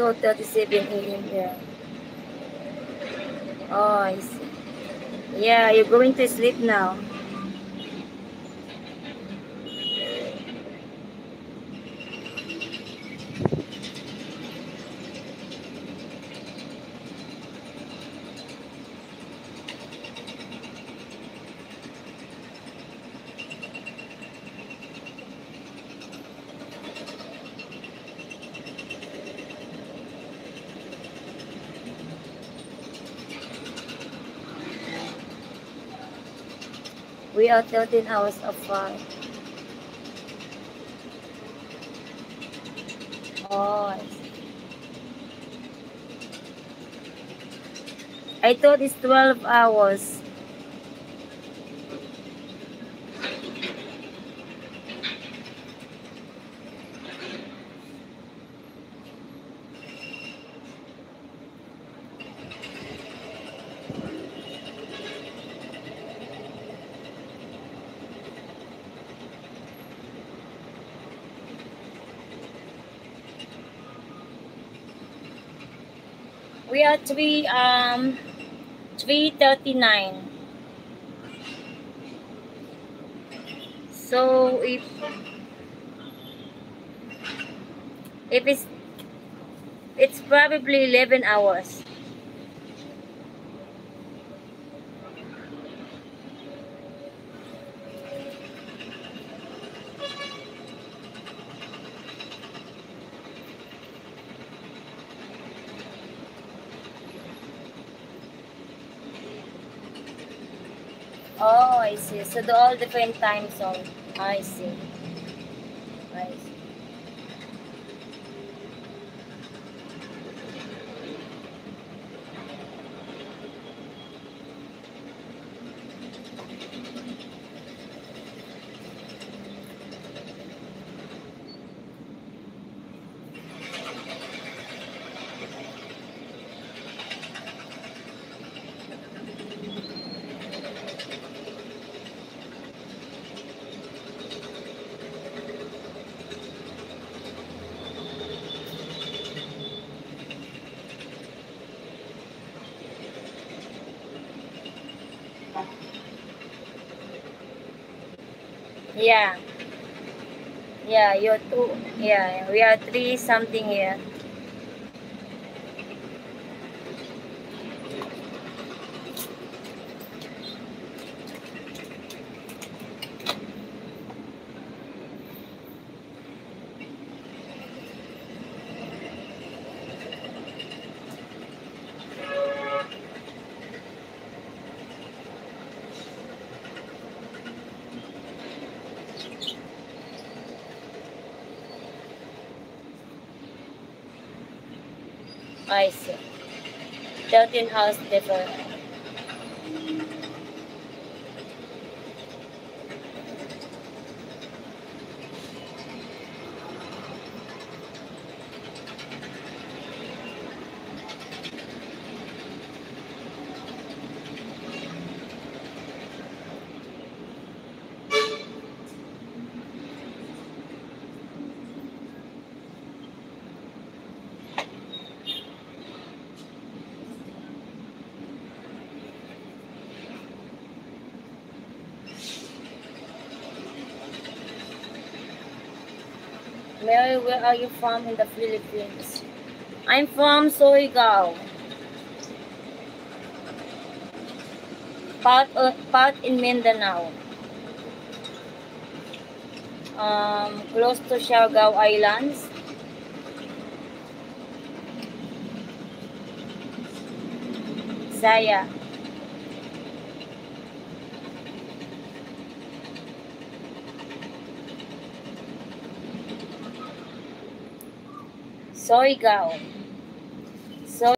2:37 a.m. Yeah. Oh, I see. Yeah, you're going to sleep now. We are 13 hours apart. Oh, I see. I thought it's 12 hours. We are 3:39. So if it's probably 11 hours. Oh, I see. So they're all different time zone. I see. I see. Yeah. Yeah, you're two. Yeah, we are three something here. I see. 13 hours different. Mary, where are you from in the Philippines? I'm from Surigao. Part in Mindanao. Close to Siargao Islands. Saya. Surigao.